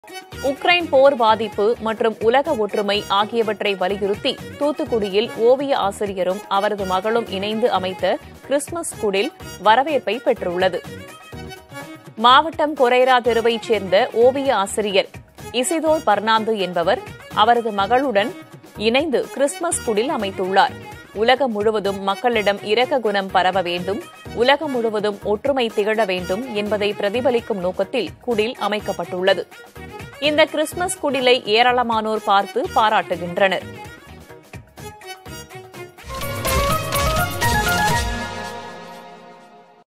Ukraine போர் பாதிப்பு மற்றும் உலக ஒற்றுமை ஆகியவற்றை வலியுறுத்தி தூத்துக்குடியில் ஓவிய ஆசிரியரும் அவரது மகளும் இணைந்து அமைத்த கிறிஸ்துமஸ் குடில் வரவேற்பை பெற்றுள்ளது. மாவட்டம் கொரைரா தெருவைச் சேர்ந்த ஓவிய ஆசிரியர் இசிதோர் பர்னாந்து என்பவர் அவரது மகளுடன் இணைந்து கிறிஸ்துமஸ் குடில் அமைத்துள்ளார். உலகம் முழுவதும் மக்களிடம் இரக்க குணம் பரவ வேண்டும், உலகம் முழுவதும் ஒற்றுமை திகழ வேண்டும் என்பதை பிரதிபலிக்கும் நோக்கத்தில் குடில் அமைக்கப்பட்டுள்ளது. இந்த கிறிஸ்துமஸ் குடிலை ஏராளமானோர் பார்த்து பாராட்டுகின்றனர்.